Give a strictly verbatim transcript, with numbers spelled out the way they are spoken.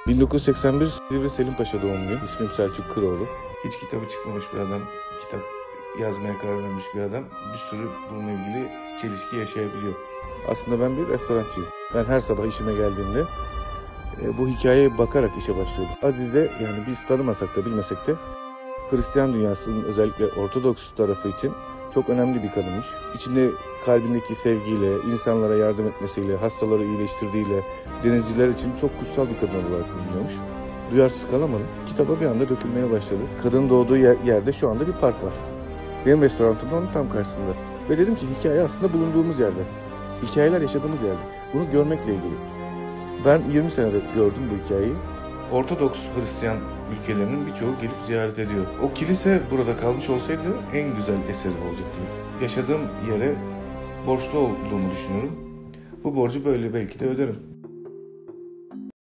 bin dokuz yüz seksen bir Silivri Selimpaşa doğumluyum. İsmim Selçuk Kıroğlu. Hiç kitabı çıkmamış bir adam, kitap yazmaya karar vermiş bir adam bir sürü bununla ilgili çelişki yaşayabiliyor. Aslında ben bir restorancıyım. Ben her sabah işime geldiğimde e, bu hikayeye bakarak işe başlıyordum. Azize, yani biz tanımasak da bilmesek de Hristiyan dünyasının özellikle Ortodoks tarafı için çok önemli bir kadınmış. İçinde kalbindeki sevgiyle, insanlara yardım etmesiyle, hastaları iyileştirdiğiyle, denizciler için çok kutsal bir kadın olarak biliniyormuş. Duyarsız kalamadım. Kitaba bir anda dökülmeye başladı. Kadının doğduğu yer, yerde şu anda bir park var. Benim restoranım da onun tam karşısında. Ve dedim ki hikaye aslında bulunduğumuz yerde. Hikayeler yaşadığımız yerde. Bunu görmekle ilgili. Ben yirmi senede gördüm bu hikayeyi. Ortodoks Hristiyan ülkelerinin birçoğu gelip ziyaret ediyor. O kilise burada kalmış olsaydı en güzel eseri olacaktı. Yaşadığım yere borçlu olduğumu düşünüyorum. Bu borcu böyle belki de öderim.